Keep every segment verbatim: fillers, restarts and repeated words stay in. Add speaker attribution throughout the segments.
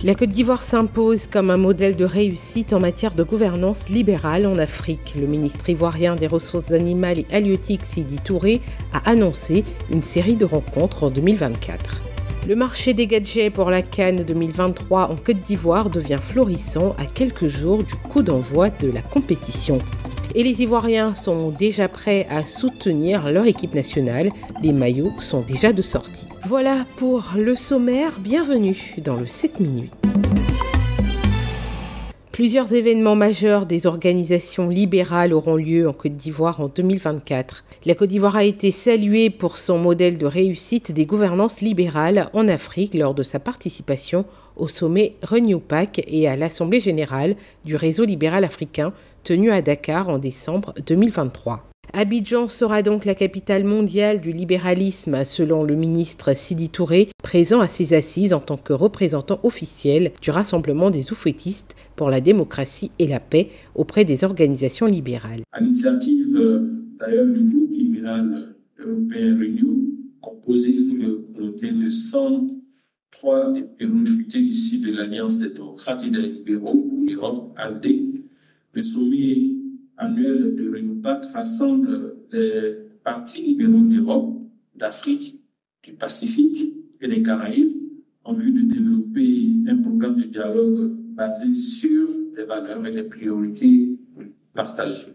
Speaker 1: La Côte d'Ivoire s'impose comme un modèle de réussite en matière de gouvernance libérale en Afrique. Le ministre ivoirien des Ressources animales et halieutiques, Sidi Touré, a annoncé une série de rencontres en deux mille vingt-quatre. Le marché des gadgets pour la CAN deux mille vingt-trois en Côte d'Ivoire devient florissant à quelques jours du coup d'envoi de la compétition. Et les Ivoiriens sont déjà prêts à soutenir leur équipe nationale. Les maillots sont déjà de sortie. Voilà pour le sommaire. Bienvenue dans le sept minutes. Plusieurs événements majeurs des organisations libérales auront lieu en Côte d'Ivoire en deux mille vingt-quatre. La Côte d'Ivoire a été saluée pour son modèle de réussite des gouvernances libérales en Afrique lors de sa participation au sommet Renew-P A C et à l'Assemblée générale du réseau libéral africain tenu à Dakar en décembre deux mille vingt-trois. Abidjan sera donc la capitale mondiale du libéralisme, selon le ministre Sidi Touré, présent à ses assises en tant que représentant officiel du Rassemblement des oufouettistes pour la démocratie et la paix auprès des organisations libérales.
Speaker 2: À l'initiative d'ailleurs du groupe libéral européen Renew, composé sous le comité de cent trois eurodéputés issus de l'Alliance des démocrates et des libéraux, l'Europe A L D, le sommet annuel de Renew-P A C rassemble les partis libéraux d'Europe, d'Afrique, du Pacifique et des Caraïbes en vue de développer un programme de dialogue basé sur des valeurs et des priorités partagées.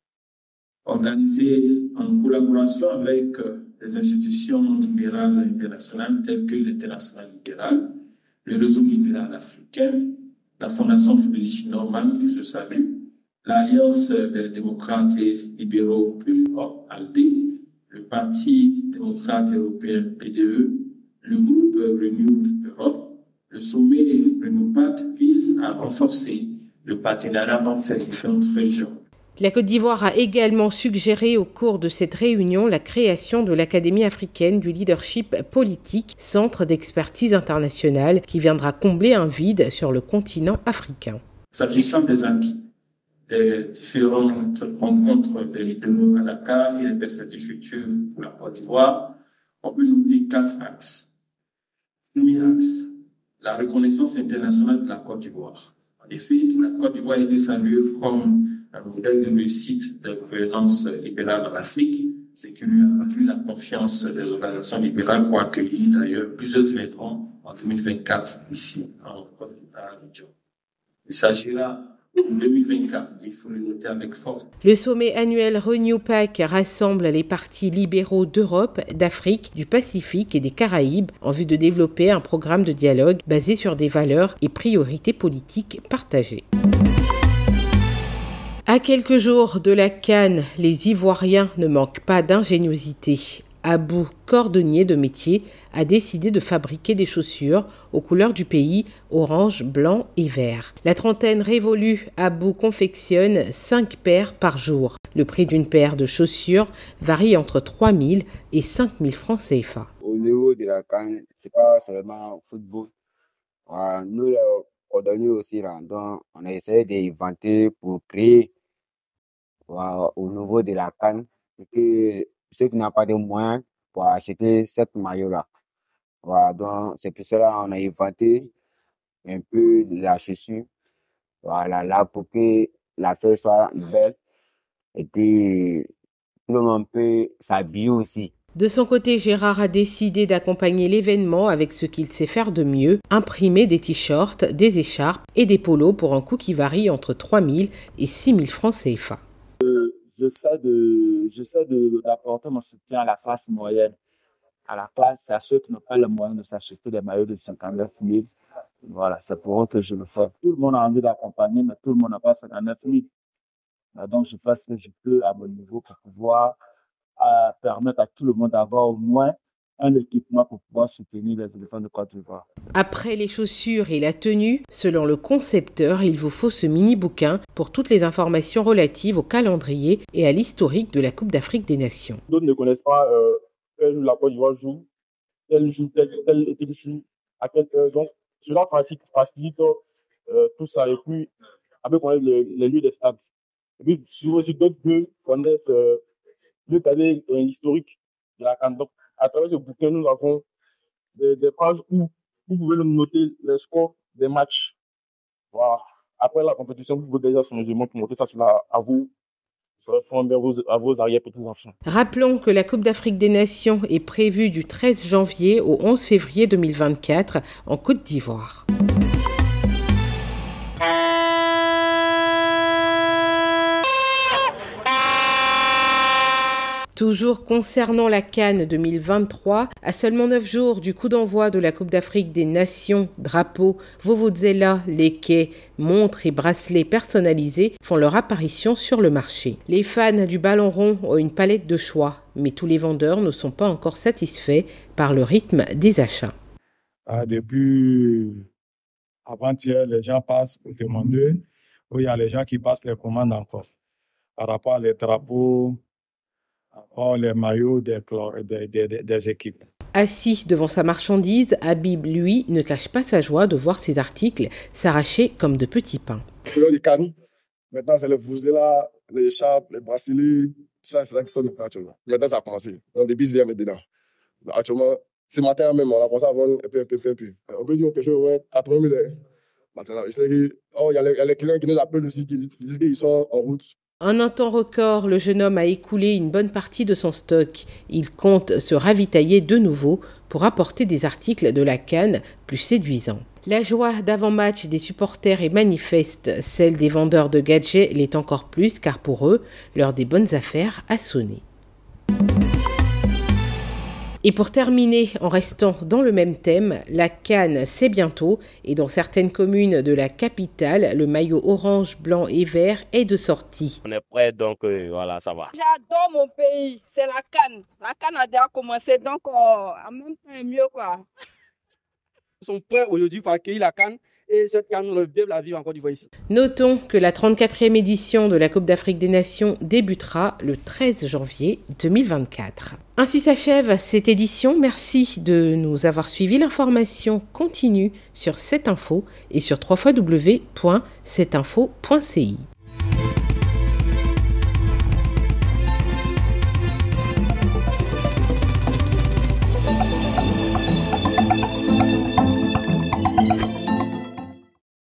Speaker 2: Organisé en collaboration avec des institutions libérales internationales telles que l'Internationale libérale, le Réseau libéral africain, la Fondation Friedrich Naumann, que je salue, l'Alliance des démocrates et libéraux de l'Europe, A L D, le Parti démocrate européen, P D E, le groupe Renew Europe, le sommet Renew-P A C vise à renforcer le partenariat dans ces différentes régions.
Speaker 1: La Côte d'Ivoire a également suggéré au cours de cette réunion la création de l'Académie africaine du leadership politique, centre d'expertise internationale qui viendra combler un vide sur le continent africain.
Speaker 2: S'agissant des acquis des différentes rencontres des libéraux à Dakar et les perspectives futures pour la Côte d'Ivoire, on peut noter quatre axes. Premier axe, la reconnaissance internationale de la Côte d'Ivoire. En effet, la Côte d'Ivoire a été saluée comme un modèle de réussite de gouvernance libérale en Afrique, ce qui lui a valu la confiance des organisations libérales pour accueillir d'ailleurs plusieurs événements en deux mille vingt-quatre ici, en Côte d'Ivoire, à Abidjan. Il s'agira en deux mille vingt-quatre, il faut le noter avec force.
Speaker 1: Le sommet annuel Renew-P A C rassemble les partis libéraux d'Europe, d'Afrique, du Pacifique et des Caraïbes en vue de développer un programme de dialogue basé sur des valeurs et priorités politiques partagées. À quelques jours de la CAN, les Ivoiriens ne manquent pas d'ingéniosité. Abou, cordonnier de métier, a décidé de fabriquer des chaussures aux couleurs du pays, orange, blanc et vert. La trentaine révolue, Abou confectionne cinq paires par jour. Le prix d'une paire de chaussures varie entre trois mille et cinq mille francs C F A.
Speaker 3: Au niveau de la CAN, c'est pas seulement football. Voilà, nous, les cordonniers aussi, là, donc, on a essayé d'inventer pour créer voilà, au niveau de la CAN, que ceux qui n'ont pas de moyens pour acheter cette maillot-là. Voilà, donc c'est pour cela qu'on a inventé un peu la chaussure, voilà, là, pour que la fête soit belle et puis tout le monde peut s'habiller aussi.
Speaker 1: De son côté, Gérard a décidé d'accompagner l'événement avec ce qu'il sait faire de mieux, imprimer des t-shirts, des écharpes et des polos pour un coût qui varie entre trois mille et six mille francs C F A.
Speaker 4: J'essaie de, j'essaie de, d'apporter mon soutien à la classe moyenne. À la classe, à ceux qui n'ont pas les moyens de s'acheter des maillots de cinquante-neuf mille. Voilà, c'est pour eux que je le fais. Tout le monde a envie d'accompagner, mais tout le monde n'a pas cinquante-neuf mille. Donc, je fais ce que je peux à mon niveau pour pouvoir euh, permettre à tout le monde d'avoir au moins un équipement pour pouvoir soutenir les éléphants de Côte d'Ivoire.
Speaker 1: Après les chaussures et la tenue, selon le concepteur, il vous faut ce mini-bouquin pour toutes les informations relatives au calendrier et à l'historique de la Coupe d'Afrique des Nations.
Speaker 4: D'autres ne connaissent pas euh, quel jour la Côte d'Ivoire joue, tel jour, tel, tel, tel jour, à quelle heure. Donc, cela facilite euh, tout ça. Et puis, avec on les, les lieux des stades. Et puis, sur aussi d'autres lieux connaissent euh, l'historique de la CAN. Donc, à travers ce bouquin, nous avons des, des pages où vous pouvez noter les scores des matchs. Voilà. Après la compétition, vous pouvez déjà sur nos humains pour montrer ça cela à vous. Ça va fonder à vos, à vos arrière-petits-enfants.
Speaker 1: Rappelons que la Coupe d'Afrique des Nations est prévue du treize janvier au onze février deux mille vingt-quatre en Côte d'Ivoire. Toujours concernant la CAN deux mille vingt-trois, à seulement neuf jours du coup d'envoi de la Coupe d'Afrique des Nations, drapeaux, vuvuzela, léquets, montres et bracelets personnalisés font leur apparition sur le marché. Les fans du ballon rond ont une palette de choix, mais tous les vendeurs ne sont pas encore satisfaits par le rythme des achats.
Speaker 5: Ah, depuis avant-hier, les gens passent pour demander, où il y a les gens qui passent les commandes encore par rapport aux drapeaux, or les maillots des, des, des, des équipes.
Speaker 1: Assis devant sa marchandise, Habib, lui, ne cache pas sa joie de voir ses articles s'arracher comme de petits pains.
Speaker 6: Maintenant, c'est les vuvuzela, les écharpes, les bracelets, tout ça, c'est ça qui sont actuellement. Maintenant, ça a commencé. Donc, depuis hier maintenant. Actuellement, ce matin même, on a commencé à vendre un peu, un peu, un peu. On peut dire quelque chose, ouais, quatre-vingt mille. Maintenant, il y, oh, y, a les, y a les clients qui nous appellent aussi, qui disent qu'ils sont en route.
Speaker 1: En un temps record, le jeune homme a écoulé une bonne partie de son stock. Il compte se ravitailler de nouveau pour apporter des articles de la CAN plus séduisants. La joie d'avant-match des supporters est manifeste. Celle des vendeurs de gadgets l'est encore plus car pour eux, l'heure des bonnes affaires a sonné. Et pour terminer, en restant dans le même thème, la CAN c'est bientôt et dans certaines communes de la capitale, le maillot orange, blanc et vert est de sortie.
Speaker 7: On est prêt donc euh, voilà, ça va.
Speaker 8: J'adore mon pays, c'est la CAN. La CAN a déjà commencé donc euh, en même temps mieux quoi.
Speaker 9: Ils sont prêts aujourd'hui pour accueillir la CAN et cette CAN, on veut la vivre encore du voix ici.
Speaker 1: Notons que la trente-quatrième édition de la Coupe d'Afrique des Nations débutera le treize janvier deux mille vingt-quatre. Ainsi s'achève cette édition. Merci de nous avoir suivis. L'information continue sur cette info et sur w w w point cette info point c i.